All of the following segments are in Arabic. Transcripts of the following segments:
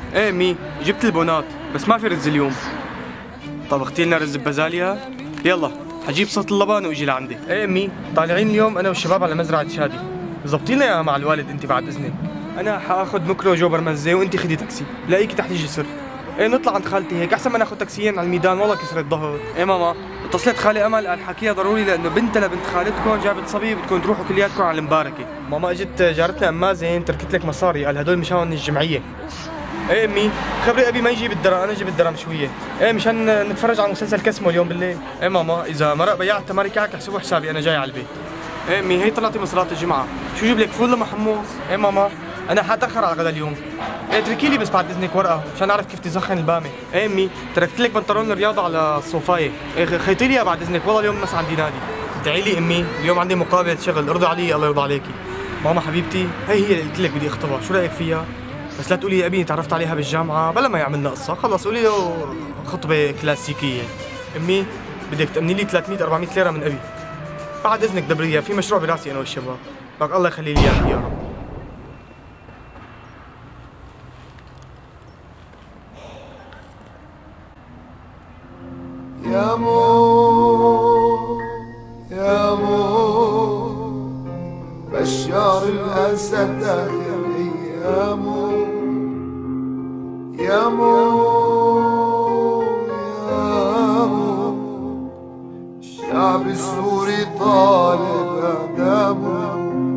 ايه امي، جبت البونات بس ما في رز اليوم. طبختي لنا رز ببازاليا؟ يلا حجيب صوت اللبن واجي لعندي. ايه امي، طالعين اليوم انا والشباب على مزرعة شادي، زبطي لنا اياها مع الوالد انت بعد اذنك. انا حاخذ ميكرو جوبر مزه وانت خدي تاكسي، بلاقيكي تحت الجسر. ايه نطلع عند خالتي هيك احسن ما ناخذ تاكسيين على الميدان، والله كسرت ظهر. ايه ماما، اتصلت خالي امل قال حكيها ضروري لانه بنتها لبنت خالتكم جابت صبي بدكم تروحوا كلياتكم على المباركه. ماما اجت جارتنا ام مازن تركت لك مصاري، قال هدول مشان الجمعيه. ايه امي، خبري ابي ما يجيب الدرا، انا اجيب الدرا مشويه. ايه مشان نتفرج على مسلسل كسمو اليوم بالليل. ايه ماما، اذا مرق بياع التماري كعك احسبوا حسابي انا جاي على البيت. ايه امي، هي طلعتي من صلاه الجمعه، شو جيب لك فول لما حمص؟ ايه ماما، انا حاتاخر على الغدا اليوم. ايه اتركي لي بس بعد اذنك ورقه مشان اعرف كيف تزخن البامه. ايه امي، تركت لك بنطلون الرياضه على الصوفايه، ايه خيطي لي بعد اذنك، والله اليوم مس عندي نادي. ادعي لي امي، اليوم عندي مقابله شغل، ارضى علي الله يرضى عليكي. ماما حبيبتي، هي اللي قلت لك بدي اخطبها، شو رايك فيها؟ بس لا تقولي يا ابي تعرفت عليها بالجامعه بلا ما يعملنا قصه، خلص قولي له خطبه كلاسيكيه. امي، بدك تامني لي 300 400 ليره من ابي بعد اذنك دبريه، في مشروع براسي انا والشباب، لك الله يخلي لي اياك يا رب. يا مو يا مو بشار الأسد آخر أيامه. يا مو يا مو الشعب السوري طالب أعدامه.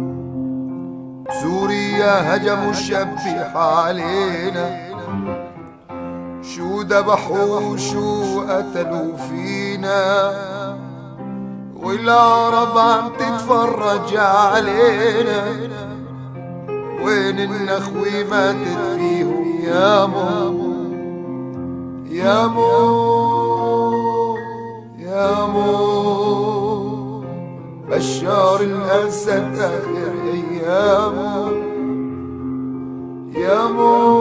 سوريا هجموا الشبح علينا، شو ذبحوا وشو قتلوا فينا، والعرب عم تتفرج علينا. وين النخوة ماتت فيهم يا مو يا مو يا مو بشار الأسد آخر أيامه. يا مو